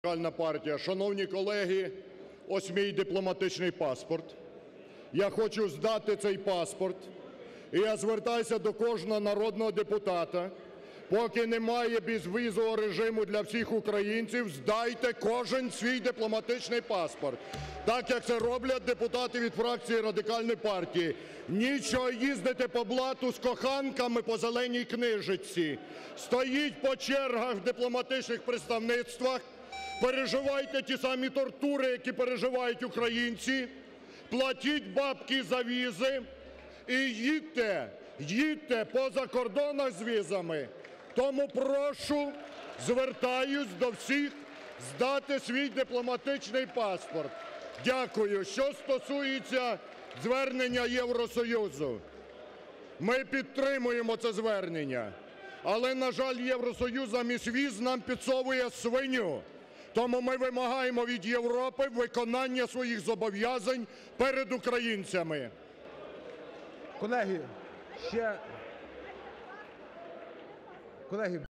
Радикальна партія. Шановні колеги, ось мій дипломатичний паспорт. Я хочу здати цей паспорт. І я звертаюся до кожного народного депутата. Поки немає безвізового режиму для всіх українців, здайте кожен свій дипломатичний паспорт. Так, як це роблять депутати від фракції Радикальної партії. Нічого їздити по блату з коханками по зеленій книжечці. Стоїть по чергах в дипломатичних представництвах. Переживайте ті самі тортури, які переживають українці, платіть бабки за візи і їдьте по закордонах з візами. Тому прошу, звертаюсь до всіх здати свій дипломатичний паспорт. Дякую. Що стосується звернення Євросоюзу. Ми підтримуємо це звернення. Але, на жаль, Євросоюз замість віз нам підсовує свиню. Тому ми вимагаємо від Європи виконання своїх зобов'язань перед українцями. Колеги,